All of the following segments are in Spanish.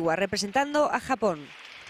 Iwatsuwa, representando a Japón.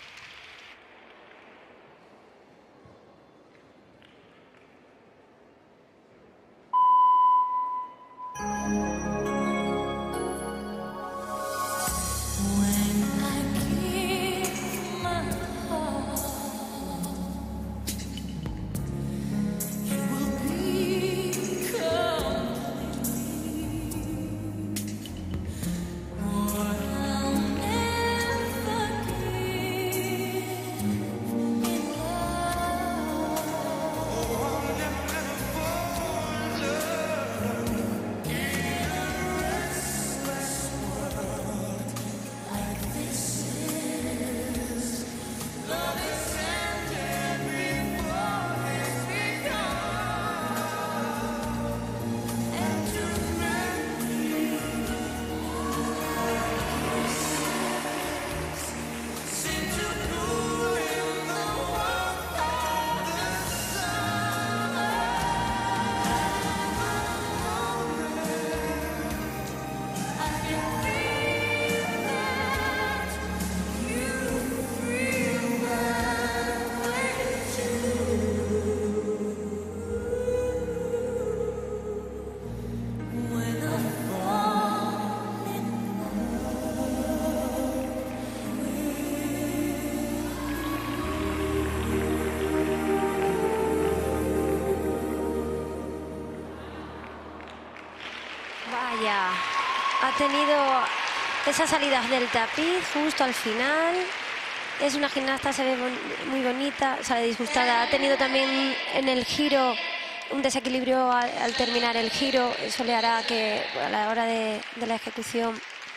Vaya, ha tenido esas salidas del tapiz justo al final. Es una gimnasta, se ve muy bonita, sale disgustada. Ha tenido también en el giro un desequilibrio al terminar el giro. Eso le hará que a la hora de la ejecución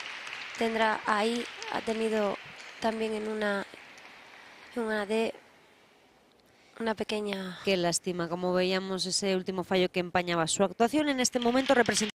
tendrá ahí, ha tenido también en una pequeña... Qué lástima, como veíamos ese último fallo que empañaba su actuación en este momento representando